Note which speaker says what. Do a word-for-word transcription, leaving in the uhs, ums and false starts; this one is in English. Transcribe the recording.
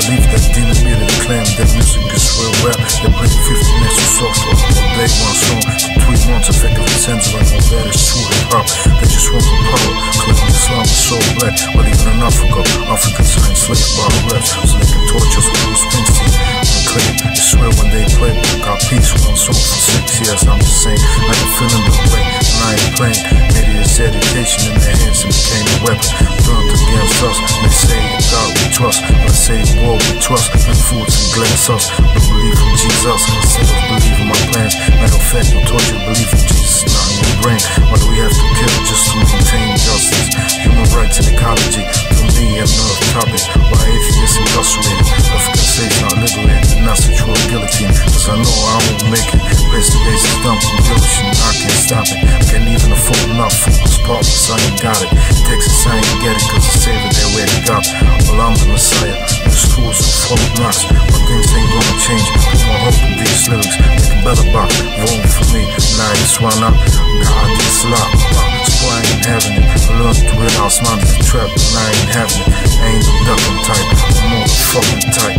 Speaker 1: believe that demon media to claim that music is real rap. They play fifty minutes of software all day, one song for three months, effectively censoring all that is true hip-hop. They just want the power, claiming Islam is so black. But even in Africa, Africans are enslaved by raps, so they can torture us with Bruce Springsteen. And claim it's real when they play. Got peace one song for six years, I'm just saying, I ain't feeling the way, and I ain't playing. Media's education in their hands and became a weapon, turned against us. They say in God we trust, but I say in war we trust, and foods and glass us. Don't believe in Jesus, instead of believe in my plans. Matter of fact, I told you to believe in Jesus, not in your brain. Why do we have to kill just to maintain justice? Human rights and ecology, for me, another topic. Why atheists incarcerated? African slaves not liberated, and not sexual guillotine. Cause I know I won't make it. Place to base is dumped in the ocean, I can't stop it. Can't even afford enough for this partners, I ain't got it. Texas, I ain't get it, cause the savior they already got. Well, I'm the Messiah, the schools are full of knocks. But things ain't gonna change, put my hope in these lyrics. Make a better box, vote for me, and I just run out. God, this lot, so I ain't having it. I learned to realize mine is a trap, and I ain't having it. I ain't the ducking type, I'm more the fucking type.